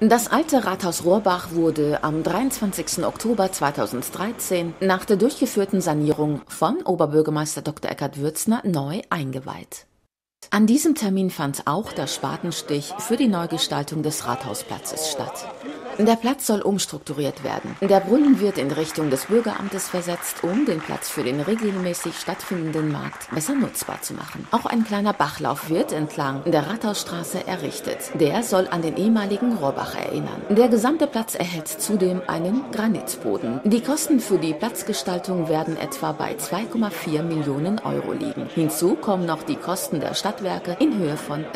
Das alte Rathaus Rohrbach wurde am 23. Oktober 2013 nach der durchgeführten Sanierung von Oberbürgermeister Dr. Eckhard Würzner neu eingeweiht. An diesem Termin fand auch der Spatenstich für die Neugestaltung des Rathausplatzes statt. Der Platz soll umstrukturiert werden. Der Brunnen wird in Richtung des Bürgeramtes versetzt, um den Platz für den regelmäßig stattfindenden Markt besser nutzbar zu machen. Auch ein kleiner Bachlauf wird entlang der Rathausstraße errichtet. Der soll an den ehemaligen Rohrbach erinnern. Der gesamte Platz erhält zudem einen Granitboden. Die Kosten für die Platzgestaltung werden etwa bei 2,4 Millionen Euro liegen. Hinzu kommen noch die Kosten der Stadtwerke in Höhe von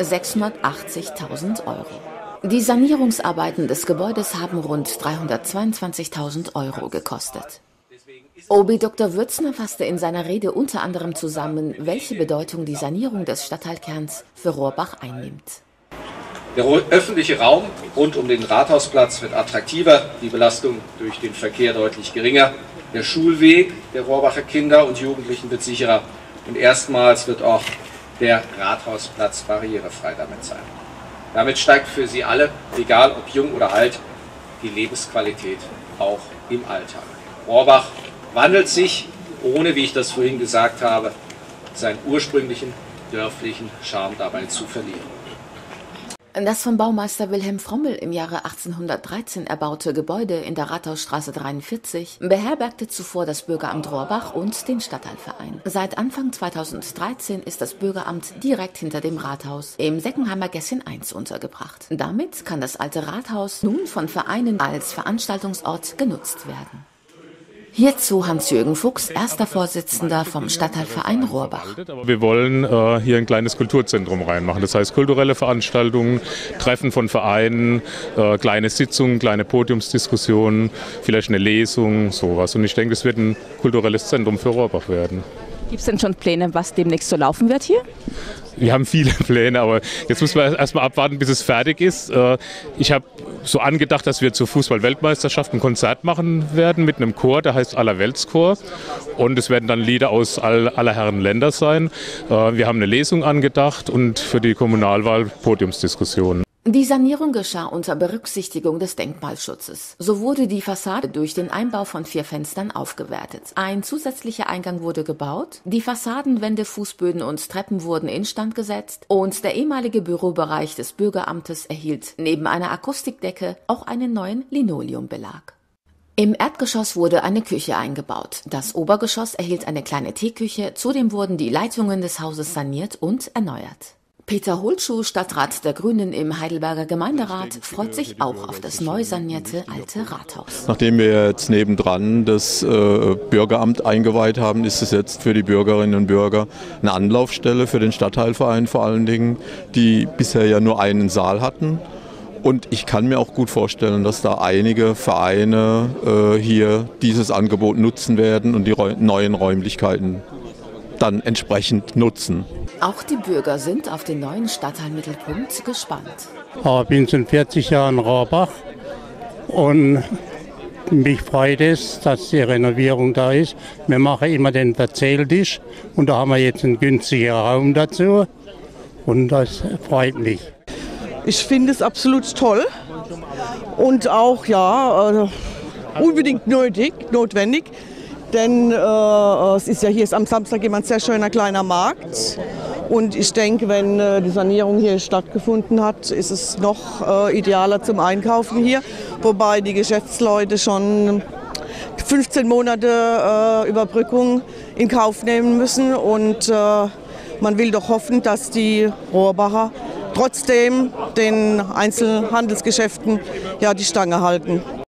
680.000 Euro. Die Sanierungsarbeiten des Gebäudes haben rund 322.000 Euro gekostet. OB Dr. Würzner fasste in seiner Rede unter anderem zusammen, welche Bedeutung die Sanierung des Stadtteilkerns für Rohrbach einnimmt. Der öffentliche Raum rund um den Rathausplatz wird attraktiver, die Belastung durch den Verkehr deutlich geringer, der Schulweg der Rohrbacher Kinder und Jugendlichen wird sicherer und erstmals wird auch der Rathausplatz barrierefrei damit sein. Damit steigt für Sie alle, egal ob jung oder alt, die Lebensqualität auch im Alltag. Rohrbach wandelt sich, ohne, wie ich das vorhin gesagt habe, seinen ursprünglichen dörflichen Charme dabei zu verlieren. Das vom Baumeister Wilhelm Frommel im Jahre 1813 erbaute Gebäude in der Rathausstraße 43 beherbergte zuvor das Bürgeramt Rohrbach und den Stadtteilverein. Seit Anfang 2013 ist das Bürgeramt direkt hinter dem Rathaus im Seckenheimer Gässchen 1 untergebracht. Damit kann das alte Rathaus nun von Vereinen als Veranstaltungsort genutzt werden. Hierzu Hans-Jürgen Fuchs, erster Vorsitzender vom Stadtteilverein Rohrbach. Wir wollen hier ein kleines Kulturzentrum reinmachen. Das heißt kulturelle Veranstaltungen, Treffen von Vereinen, kleine Sitzungen, kleine Podiumsdiskussionen, vielleicht eine Lesung, sowas. Und ich denke, es wird ein kulturelles Zentrum für Rohrbach werden. Gibt es denn schon Pläne, was demnächst so laufen wird hier? Wir haben viele Pläne, aber jetzt müssen wir erstmal abwarten, bis es fertig ist. Ich habe so angedacht, dass wir zur Fußball-Weltmeisterschaft ein Konzert machen werden mit einem Chor, der heißt Allerweltschor. Und es werden dann Lieder aus aller Herren Länder sein. Wir haben eine Lesung angedacht und für die Kommunalwahl Podiumsdiskussionen. Die Sanierung geschah unter Berücksichtigung des Denkmalschutzes. So wurde die Fassade durch den Einbau von 4 Fenstern aufgewertet. Ein zusätzlicher Eingang wurde gebaut, die Fassadenwände, Fußböden und Treppen wurden instand gesetzt und der ehemalige Bürobereich des Bürgeramtes erhielt neben einer Akustikdecke auch einen neuen Linoleumbelag. Im Erdgeschoss wurde eine Küche eingebaut. Das Obergeschoss erhielt eine kleine Teeküche, zudem wurden die Leitungen des Hauses saniert und erneuert. Peter Holtschuh, Stadtrat der Grünen im Heidelberger Gemeinderat, freut sich auch auf das neu sanierte alte Rathaus. Nachdem wir jetzt nebendran das Bürgeramt eingeweiht haben, ist es jetzt für die Bürgerinnen und Bürger eine Anlaufstelle für den Stadtteilverein vor allen Dingen, die bisher ja nur einen Saal hatten. Und ich kann mir auch gut vorstellen, dass da einige Vereine hier dieses Angebot nutzen werden und die neuen Räumlichkeiten dann entsprechend nutzen. Auch die Bürger sind auf den neuen Stadtteilmittelpunkt gespannt. Ich bin seit 40 Jahren in Rohrbach und mich freut es, dass die Renovierung da ist. Wir machen immer den Erzähltisch und da haben wir jetzt einen günstigen Raum dazu und das freut mich. Ich finde es absolut toll und auch unbedingt notwendig. Denn es ist ja hier am Samstag immer ein sehr schöner kleiner Markt. Und ich denke, wenn die Sanierung hier stattgefunden hat, ist es noch idealer zum Einkaufen hier. Wobei die Geschäftsleute schon 15 Monate Überbrückung in Kauf nehmen müssen. Und man will doch hoffen, dass die Rohrbacher trotzdem den Einzelhandelsgeschäften die Stange halten.